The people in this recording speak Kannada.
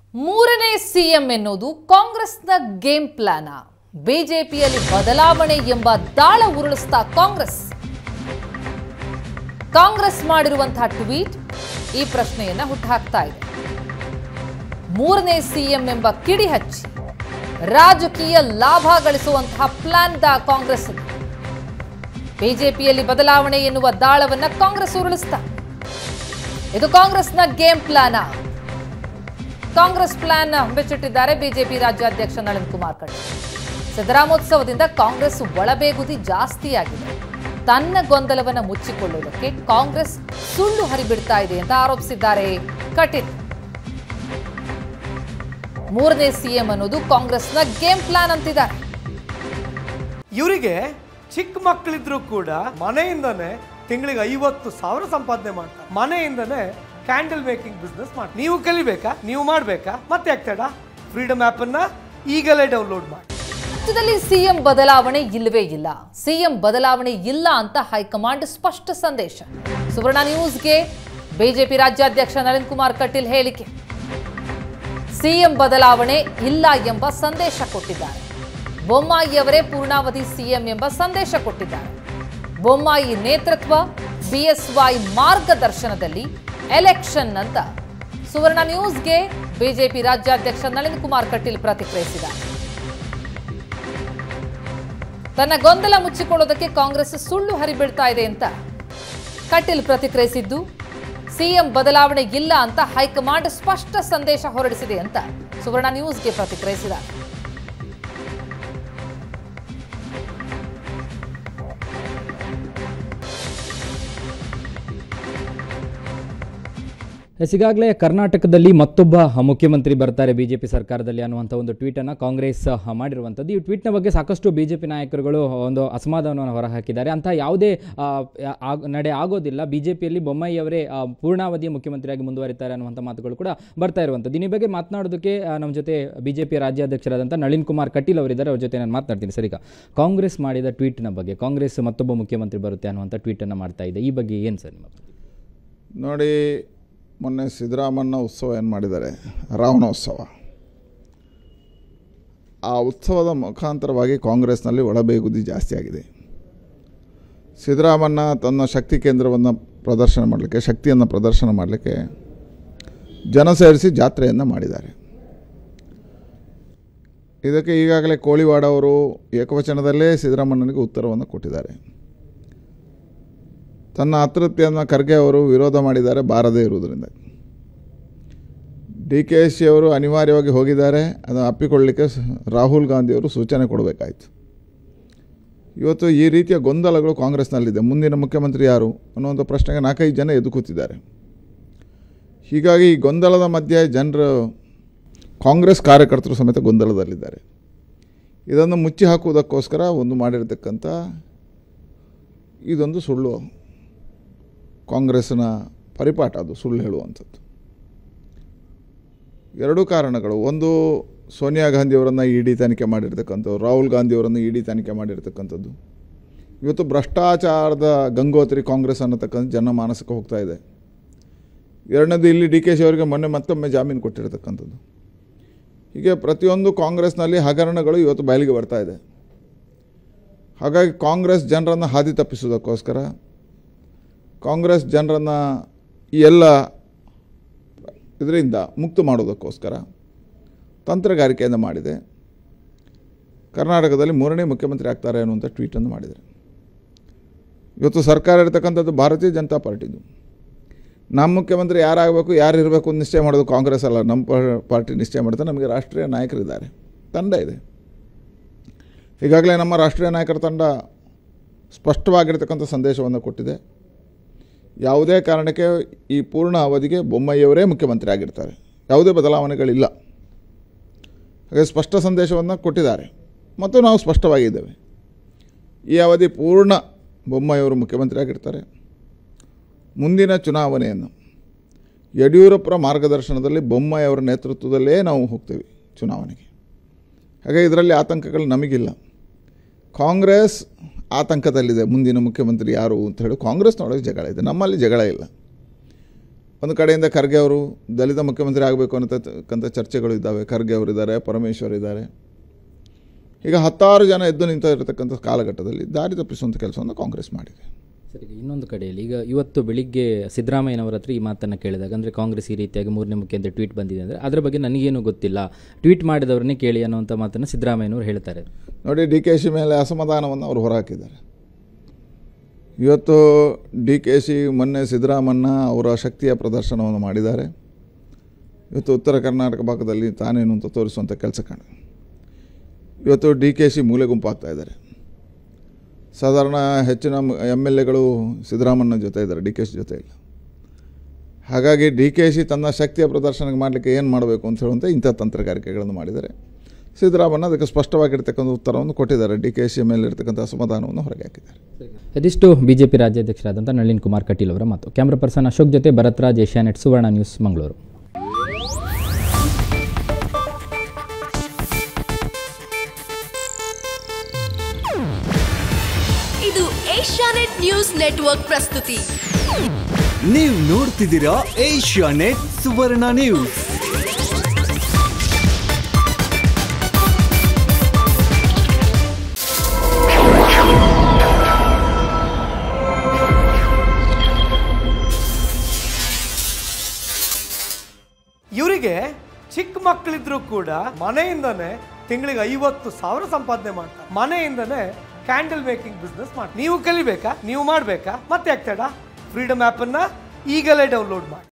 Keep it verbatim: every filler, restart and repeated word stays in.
ಮೂರನೇ ಸಿಎಂ ಎನ್ನುವುದು ಕಾಂಗ್ರೆಸ್ನ ಗೇಮ್ ಪ್ಲಾನ್. ಬಿಜೆಪಿಯಲ್ಲಿ ಬದಲಾವಣೆ ಎಂಬ ದಾಳ ಉರುಳಿಸ್ತಾ ಕಾಂಗ್ರೆಸ್ ಕಾಂಗ್ರೆಸ್ ಮಾಡಿರುವಂತಹ ಟ್ವೀಟ್ ಈ ಪ್ರಶ್ನೆಯನ್ನ ಹುಟ್ಟುಹಾಕ್ತಾ ಇದೆ. ಮೂರನೇ ಸಿಎಂ ಎಂಬ ಕಿಡಿ ಹಚ್ಚಿ ರಾಜಕೀಯ ಲಾಭ ಗಳಿಸುವಂತಹ ಪ್ಲಾನ್ ದ ಕಾಂಗ್ರೆಸ್. ಬಿಜೆಪಿಯಲ್ಲಿ ಬದಲಾವಣೆ ಎನ್ನುವ ದಾಳವನ್ನ ಕಾಂಗ್ರೆಸ್ ಉರುಳಿಸ್ತಾ ಇದು ಕಾಂಗ್ರೆಸ್ನ ಗೇಮ್ ಪ್ಲಾನ್. ಕಾಂಗ್ರೆಸ್ ಪ್ಲಾನ್ ಬೆಚ್ಚಿಟ್ಟಿದ್ದಾರೆ ಬಿಜೆಪಿ ರಾಜ್ಯಾಧ್ಯಕ್ಷ ನಳಿನ್ ಕುಮಾರ್ ಕಟೀಲ್. ಸಿದ್ದರಾಮೋತ್ಸವದಿಂದ ಕಾಂಗ್ರೆಸ್ ಒಳಬೇಗುದಿ ಜಾಸ್ತಿಯಾಗಿದೆ. ತನ್ನ ಗೊಂದಲವನ್ನು ಮುಚ್ಚಿಕೊಳ್ಳುವುದಕ್ಕೆ ಕಾಂಗ್ರೆಸ್ ಸುಳ್ಳು ಹರಿಬಿಡ್ತಾ ಇದೆ ಅಂತ ಆರೋಪಿಸಿದ್ದಾರೆ ಕಟೀಲ್. ಮೂರನೇ ಸಿಎಂ ಅನ್ನೋದು ಕಾಂಗ್ರೆಸ್ನ ಗೇಮ್ ಪ್ಲಾನ್ ಅಂತಿದ್ದಾರೆ. ಇವರಿಗೆ ಚಿಕ್ಕ ಮಕ್ಕಳಿದ್ರು ಕೂಡ ಮನೆಯಿಂದನೇ ತಿಂಗಳಿಗೆ ಐವತ್ತು ಸಾವಿರ ಸಂಪಾದನೆ ಮಾಡ್ತಾರೆ. ಮನೆಯಿಂದನೇ ಕ್ಯಾಂಡಲ್ ಮೇಕಿಂಗ್ ಬಿಸ್ನೆಸ್ ಮಾಡಿ. ನೀವು ಕಲಿಬೇಕಾ, ನೀವು ಮಾಡಬೇಕಾ, ಮತ್ತೆ ಆಗ್ತಡ ಫ್ರೀಡಮ್ ಆಪ್ ಅನ್ನ ಈಗಲೇ ಡೌನ್ಲೋಡ್ ಮಾಡಿ. ರಾಜ್ಯದಲ್ಲಿ ಸಿಎಂ ಬದಲಾವಣೆ ಇಲ್ಲವೇ ಇಲ್ಲ. ಸಿಎಂ ಬದಲಾವಣೆ ಇಲ್ಲ ಅಂತ ಹೈಕಮಾಂಡ್ ಸ್ಪಷ್ಟ ಸಂದೇಶ. ಸುವರ್ಣ ನ್ಯೂಸ್ಗೆ ಬಿಜೆಪಿ ರಾಜ್ಯಾಧ್ಯಕ್ಷ ನಳಿನ್ ಕುಮಾರ್ ಕಟೀಲ್ ಹೇಳಿಕೆ. ಸಿಎಂ ಬದಲಾವಣೆ ಇಲ್ಲ ಎಂಬ ಸಂದೇಶ ಕೊಟ್ಟಿದ್ದಾರೆ. ಬೊಮ್ಮಾಯಿಯವರೇ ಪೂರ್ಣಾವಧಿ ಸಿಎಂ ಎಂಬ ಸಂದೇಶ ಕೊಟ್ಟಿದ್ದಾರೆ. ಬೊಮ್ಮಾಯಿ ನೇತೃತ್ವ ಬಿಎಸ್ವೈ ಮಾರ್ಗದರ್ಶನದಲ್ಲಿ ಎಲೆಕ್ಷನ್ ಅಂತ ಸುವರ್ಣ ನ್ಯೂಸ್ಗೆ ಬಿಜೆಪಿ ರಾಜ್ಯಾಧ್ಯಕ್ಷ ನಳಿನ್ ಕುಮಾರ್ ಕಟೀಲ್ ಪ್ರತಿಕ್ರಿಯಿಸಿದ್ದಾರೆ. ತನ್ನ ಗೊಂದಲ ಮುಚ್ಚಿಕೊಳ್ಳೋದಕ್ಕೆ ಕಾಂಗ್ರೆಸ್ ಸುಳ್ಳು ಹರಿಬಿಡ್ತಾ ಇದೆ ಅಂತ ಕಟೀಲ್ ಪ್ರತಿಕ್ರಿಯಿಸಿದ್ದು, ಸಿಎಂ ಬದಲಾವಣೆ ಇಲ್ಲ ಅಂತ ಹೈಕಮಾಂಡ್ ಸ್ಪಷ್ಟ ಸಂದೇಶ ಹೊರಡಿಸಿದೆ ಅಂತ ಸುವರ್ಣ ನ್ಯೂಸ್ಗೆ ಪ್ರತಿಕ್ರಿಯಿಸಿದ್ದಾರೆ. ಈಗಾಗಲೇ ಕರ್ನಾಟಕದಲ್ಲಿ ಮತ್ತೊಬ್ಬ ಮುಖ್ಯಮಂತ್ರಿ ಬರ್ತಾರೆ ಬಿಜೆಪಿ ಸರ್ಕಾರದಲ್ಲಿ ಅನ್ನುವಂಥ ಒಂದು ಟ್ವೀಟನ್ನು ಕಾಂಗ್ರೆಸ್ ಮಾಡಿರುವಂಥದ್ದು. ಈ ಟ್ವೀಟ್ನ ಬಗ್ಗೆ ಸಾಕಷ್ಟು ಬಿಜೆಪಿ ನಾಯಕರುಗಳು ಒಂದು ಅಸಮಾಧಾನವನ್ನು ಹೊರಹಾಕಿದ್ದಾರೆ. ಅಂತ ಯಾವುದೇ ನಡೆ ಆಗೋದಿಲ್ಲ. ಬಿಜೆಪಿಯಲ್ಲಿ ಬೊಮ್ಮಾಯಿಯವರೇ ಪೂರ್ಣಾವಧಿಯ ಮುಖ್ಯಮಂತ್ರಿಯಾಗಿ ಮುಂದುವರಿತಾರೆ ಅನ್ನುವಂಥ ಮಾತುಗಳು ಕೂಡ ಬರ್ತಾ ಇರುವಂಥದ್ದು. ಈ ಬಗ್ಗೆ ಮಾತನಾಡೋದಕ್ಕೆ ನಮ್ಮ ಜೊತೆ ಬಿಜೆಪಿ ರಾಜ್ಯಾಧ್ಯಕ್ಷರಾದಂಥ ನಳಿನ್ ಕುಮಾರ್ ಕಟೀಲ್ ಅವರಿದ್ದಾರೆ. ಅವ್ರ ಜೊತೆ ನಾನು ಮಾತನಾಡ್ತೀನಿ. ಸರ್, ಈಗ ಕಾಂಗ್ರೆಸ್ ಮಾಡಿದ ಟ್ವೀಟ್ನ ಬಗ್ಗೆ, ಕಾಂಗ್ರೆಸ್ ಮತ್ತೊಬ್ಬ ಮುಖ್ಯಮಂತ್ರಿ ಬರುತ್ತೆ ಅನ್ನುವಂಥ ಟ್ವೀಟನ್ನು ಮಾಡ್ತಾ ಇದೆ. ಈ ಬಗ್ಗೆ ಏನು ಸರ್ ನಿಮ್ಮ ನೋಡಿ? ಮೊನ್ನೆ ಸಿದ್ದರಾಮಣ್ಣ ಉತ್ಸವ ಏನು ಮಾಡಿದ್ದಾರೆ, ರಾವಣೋತ್ಸವ. ಆ ಉತ್ಸವದ ಮುಖಾಂತರವಾಗಿ ಕಾಂಗ್ರೆಸ್ನಲ್ಲಿ ಒಳಬೇಗುದಿ ಜಾಸ್ತಿ ಆಗಿದೆ. ಸಿದ್ದರಾಮಣ್ಣ ತನ್ನ ಶಕ್ತಿ ಕೇಂದ್ರವನ್ನು ಪ್ರದರ್ಶನ ಮಾಡಲಿಕ್ಕೆ, ಶಕ್ತಿಯನ್ನು ಪ್ರದರ್ಶನ ಮಾಡಲಿಕ್ಕೆ ಜನ ಸೇರಿಸಿ ಜಾತ್ರೆಯನ್ನು ಮಾಡಿದ್ದಾರೆ. ಇದಕ್ಕೆ ಈಗಾಗಲೇ ಕೋಳಿವಾಡ ಅವರು ಏಕವಚನದಲ್ಲೇ ಸಿದ್ದರಾಮಣ್ಣನಿಗೆ ಉತ್ತರವನ್ನು ಕೊಟ್ಟಿದ್ದಾರೆ. ತನ್ನ ಅತೃಪ್ತಿಯನ್ನು ಖರ್ಗೆ ಅವರು ವಿರೋಧ ಮಾಡಿದ್ದಾರೆ ಬಾರದೇ ಇರುವುದರಿಂದ. ಡಿ ಕೆ ಶಿ ಅವರು ಅನಿವಾರ್ಯವಾಗಿ ಹೋಗಿದ್ದಾರೆ. ಅದನ್ನು ಅಪ್ಪಿಕೊಳ್ಳಲಿಕ್ಕೆ ರಾಹುಲ್ ಗಾಂಧಿಯವರು ಸೂಚನೆ ಕೊಡಬೇಕಾಯಿತು. ಇವತ್ತು ಈ ರೀತಿಯ ಗೊಂದಲಗಳು ಕಾಂಗ್ರೆಸ್ನಲ್ಲಿದೆ. ಮುಂದಿನ ಮುಖ್ಯಮಂತ್ರಿ ಯಾರು ಅನ್ನುವಂಥ ಪ್ರಶ್ನೆಗೆ ನಾಲ್ಕೈದು ಜನ ಎದ್ದು ಕೂತಿದ್ದಾರೆ. ಹೀಗಾಗಿ ಈ ಗೊಂದಲದ ಮಧ್ಯೆ ಜನರು, ಕಾಂಗ್ರೆಸ್ ಕಾರ್ಯಕರ್ತರು ಸಮೇತ ಗೊಂದಲದಲ್ಲಿದ್ದಾರೆ. ಇದನ್ನು ಮುಚ್ಚಿ ಹಾಕುವುದಕ್ಕೋಸ್ಕರ ಒಂದು ಮಾಡಿರತಕ್ಕಂಥ ಇದೊಂದು ಸುಳ್ಳು, ಕಾಂಗ್ರೆಸ್ನ ಪರಿಪಾಠ, ಅದು ಸುಳ್ಳು ಹೇಳುವಂಥದ್ದು. ಎರಡೂ ಕಾರಣಗಳು. ಒಂದು, ಸೋನಿಯಾ ಗಾಂಧಿಯವರನ್ನು ಇ ಡಿ ತನಿಖೆ ಮಾಡಿರ್ತಕ್ಕಂಥದ್ದು, ರಾಹುಲ್ ಗಾಂಧಿಯವರನ್ನು ಇ ಡಿ ತನಿಖೆ ಮಾಡಿರ್ತಕ್ಕಂಥದ್ದು. ಇವತ್ತು ಭ್ರಷ್ಟಾಚಾರದ ಗಂಗೋತ್ರಿ ಕಾಂಗ್ರೆಸ್ ಅನ್ನತಕ್ಕಂಥ ಜನಮಾನಸಕ್ಕೆ ಹೋಗ್ತಾ ಇದೆ. ಎರಡನೇದು, ಇಲ್ಲಿ ಡಿ ಕೆ ಶಿ ಅವರಿಗೆ ಮೊನ್ನೆ ಮತ್ತೊಮ್ಮೆ ಜಾಮೀನು ಕೊಟ್ಟಿರತಕ್ಕಂಥದ್ದು. ಹೀಗೆ ಪ್ರತಿಯೊಂದು ಕಾಂಗ್ರೆಸ್ನಲ್ಲಿ ಹಗರಣಗಳು ಇವತ್ತು ಬಯಲಿಗೆ ಬರ್ತಾ ಇದೆ. ಹಾಗಾಗಿ ಕಾಂಗ್ರೆಸ್ ಜನರನ್ನು ಹಾದಿ ತಪ್ಪಿಸೋದಕ್ಕೋಸ್ಕರ, ಕಾಂಗ್ರೆಸ್ ಜನರನ್ನು ಈ ಎಲ್ಲ ಇದರಿಂದ ಮುಕ್ತ ಮಾಡೋದಕ್ಕೋಸ್ಕರ ತಂತ್ರಗಾರಿಕೆಯನ್ನು ಮಾಡಿದೆ. ಕರ್ನಾಟಕದಲ್ಲಿ ಮೂರನೇ ಮುಖ್ಯಮಂತ್ರಿ ಆಗ್ತಾರೆ ಅನ್ನುವಂಥ ಟ್ವೀಟನ್ನು ಮಾಡಿದ್ದಾರೆ. ಇವತ್ತು ಸರ್ಕಾರ ಇರತಕ್ಕಂಥದ್ದು ಭಾರತೀಯ ಜನತಾ ಪಾರ್ಟಿದು. ನಮ್ಮ ಮುಖ್ಯಮಂತ್ರಿ ಯಾರಾಗಬೇಕು, ಯಾರು ಇರಬೇಕು ಅಂತ ನಿಶ್ಚಯ ಮಾಡೋದು ಕಾಂಗ್ರೆಸ್ ಅಲ್ಲ, ನಮ್ಮ ಪಾರ್ಟಿ ನಿಶ್ಚಯ ಮಾಡ್ತಾರೆ. ನಮಗೆ ರಾಷ್ಟ್ರೀಯ ನಾಯಕರಿದ್ದಾರೆ, ತಂಡ ಇದೆ. ಈಗಾಗಲೇ ನಮ್ಮ ರಾಷ್ಟ್ರೀಯ ನಾಯಕರ ತಂಡ ಸ್ಪಷ್ಟವಾಗಿರ್ತಕ್ಕಂಥ ಸಂದೇಶವನ್ನು ಕೊಟ್ಟಿದೆ. ಯಾವುದೇ ಕಾರಣಕ್ಕೆ ಈ ಪೂರ್ಣ ಅವಧಿಗೆ ಬೊಮ್ಮಾಯಿಯವರೇ ಮುಖ್ಯಮಂತ್ರಿ ಆಗಿರ್ತಾರೆ, ಯಾವುದೇ ಬದಲಾವಣೆಗಳಿಲ್ಲ. ಹಾಗೆ ಸ್ಪಷ್ಟ ಸಂದೇಶವನ್ನು ಕೊಟ್ಟಿದ್ದಾರೆ ಮತ್ತು ನಾವು ಸ್ಪಷ್ಟವಾಗಿದ್ದೇವೆ. ಈ ಅವಧಿ ಪೂರ್ಣ ಬೊಮ್ಮಾಯಿಯವರು ಮುಖ್ಯಮಂತ್ರಿ ಆಗಿರ್ತಾರೆ. ಮುಂದಿನ ಚುನಾವಣೆಯನ್ನು ಯಡಿಯೂರಪ್ಪರ ಮಾರ್ಗದರ್ಶನದಲ್ಲಿ ಬೊಮ್ಮಾಯಿಯವರ ನೇತೃತ್ವದಲ್ಲೇ ನಾವು ಹೋಗ್ತೇವೆ ಚುನಾವಣೆಗೆ. ಹಾಗೆ ಇದರಲ್ಲಿ ಆತಂಕಗಳು ನಮಗಿಲ್ಲ. ಕಾಂಗ್ರೆಸ್ ಆತಂಕದಲ್ಲಿದೆ, ಮುಂದಿನ ಮುಖ್ಯಮಂತ್ರಿ ಯಾರು ಅಂತ ಹೇಳಿ ಕಾಂಗ್ರೆಸ್ನೊಳಗೆ ಜಗಳ ಇದೆ. ನಮ್ಮಲ್ಲಿ ಜಗಳ ಇಲ್ಲ. ಒಂದು ಕಡೆಯಿಂದ ಖರ್ಗೆ ಅವರು ದಲಿತ ಮುಖ್ಯಮಂತ್ರಿ ಆಗಬೇಕು ಅನ್ನತಕ್ಕಂಥ ಚರ್ಚೆಗಳು ಇದ್ದಾವೆ. ಖರ್ಗೆ ಅವರಿದ್ದಾರೆ, ಪರಮೇಶ್ವರ್ ಇದ್ದಾರೆ. ಈಗ ಹತ್ತಾರು ಜನ ಎದ್ದು ನಿಂತ ಇರತಕ್ಕಂಥ ಕಾಲಘಟ್ಟದಲ್ಲಿ ದಾರಿ ತಪ್ಪಿಸುವಂಥ ಕೆಲಸವನ್ನು ಕಾಂಗ್ರೆಸ್ ಮಾಡಿದೆ. ಸರಿ, ಇನ್ನೊಂದು ಕಡೆಯಲ್ಲಿ ಈಗ ಇವತ್ತು ಬೆಳಿಗ್ಗೆ ಸಿದ್ದರಾಮಯ್ಯನವರ ಹತ್ರ ಈ ಮಾತನ್ನು ಕೇಳಿದಾಗ, ಅಂದರೆ ಕಾಂಗ್ರೆಸ್ ಈ ರೀತಿಯಾಗಿ ಮೂರನೇ ಮುಖ್ಯಮಂತ್ರಿ ಟ್ವೀಟ್ ಬಂದಿದೆ ಅಂದರೆ ಅದರ ಬಗ್ಗೆ ನನಗೇನು ಗೊತ್ತಿಲ್ಲ, ಟ್ವೀಟ್ ಮಾಡಿದವ್ರನ್ನೇ ಕೇಳಿ ಅನ್ನುವಂಥ ಮಾತನ್ನು ಸಿದ್ದರಾಮಯ್ಯನವರು ಹೇಳ್ತಾರೆ. ನೋಡಿ, ಡಿ ಕೆ ಶಿ ಮೇಲೆ ಅಸಮಾಧಾನವನ್ನು ಅವರು ಹೊರಹಾಕಿದ್ದಾರೆ. ಇವತ್ತು ಡಿ ಕೆ ಶಿ ಮೊನ್ನೆ ಸಿದ್ದರಾಮಣ್ಣ ಅವರ ಶಕ್ತಿಯ ಪ್ರದರ್ಶನವನ್ನು ಮಾಡಿದ್ದಾರೆ. ಇವತ್ತು ಉತ್ತರ ಕರ್ನಾಟಕ ಭಾಗದಲ್ಲಿ ತಾನೇನು ಅಂತ ತೋರಿಸುವಂಥ ಕೆಲಸ ಕಾಣ. ಇವತ್ತು ಡಿ ಕೆ ಶಿ ಮೂಲೆ ಗುಂಪಾಗ್ತಾ ಇದ್ದಾರೆ. ಸಾಧಾರಣ ಹೆಚ್ಚಿನ ಎಮ್ ಎಲ್ ಎಗಳು ಸಿದ್ದರಾಮಣ್ಣ ಜೊತೆ ಇದ್ದಾರೆ, ಡಿ ಕೆ ಶಿ ಜೊತೆ ಇಲ್ಲ. ಹಾಗಾಗಿ ಡಿ ಕೆ ಶಿ ತನ್ನ ಶಕ್ತಿಯ ಪ್ರದರ್ಶನ ಮಾಡಲಿಕ್ಕೆ ಏನು ಮಾಡಬೇಕು ಅಂತ ಹೇಳುವಂಥ ಇಂಥ ತಂತ್ರಗಾರಿಕೆಗಳನ್ನು ಮಾಡಿದ್ದಾರೆ. ಸಿದ್ದರಾಮಣ್ಣ ಅದಕ್ಕೆ ಸ್ಪಷ್ಟವಾಗಿರ್ತಕ್ಕಂಥ ಉತ್ತರವನ್ನು ಕೊಟ್ಟಿದ್ದಾರೆ. ಡಿ ಕೆ ಶಿ ಮೇಲೆ ಇರ್ತಕ್ಕಂಥ ಅಸಮಾಧಾನವನ್ನು ಹೊರಗೆ ಹಾಕಿದ್ದಾರೆ. ಇದಿಷ್ಟು ಬಿಜೆಪಿ ರಾಜ್ಯಾಧ್ಯಕ್ಷರಾದಂಥ ನಳಿನ್ ಕುಮಾರ್ ಕಟೀಲ್ ಅವರ ಮಾತು. ಕ್ಯಾಮ್ರಾ ಪರ್ಸನ್ ಅಶೋಕ್ ಜೊತೆ ಭರತ್ರಾಜ್, ಏಷ್ಯಾನೆಟ್ ಸುವರ್ಣ ನ್ಯೂಸ್, ಮಂಗಳೂರು. ಇದು ಏಷ್ಯಾನೆಟ್ ನ್ಯೂಸ್ ನೆಟ್ವರ್ಕ್ ಪ್ರಸ್ತುತಿ. ನೀವು ನೋಡ್ತಿದ್ದೀರಾ ಏಷ್ಯಾನೆಟ್ ಸುವರ್ಣ ನ್ಯೂಸ್. ಇವರಿಗೆ ಚಿಕ್ಕ ಮಕ್ಕಳಿದ್ರು ಕೂಡ ಮನೆಯಿಂದನೇ ತಿಂಗಳಿಗೆ ಐವತ್ತು ಸಾವಿರ ಸಂಪಾದನೆ ಮಾಡ್ತಾರೆ. ಮನೆಯಿಂದನೇ ಕ್ಯಾಂಡಲ್ ಮೇಕಿಂಗ್ ಬಿಸ್ನೆಸ್ ಮಾಡಿ. ನೀವು ಕಲಿಬೇಕಾ? ನೀವು ಮಾಡಬೇಕಾ? ಮತ್ತೆ ಆಗ್ತಡ ಫ್ರೀಡಮ್ ಆ್ಯಪನ್ನು ಈಗಲೇ ಡೌನ್ಲೋಡ್ ಮಾಡಿ.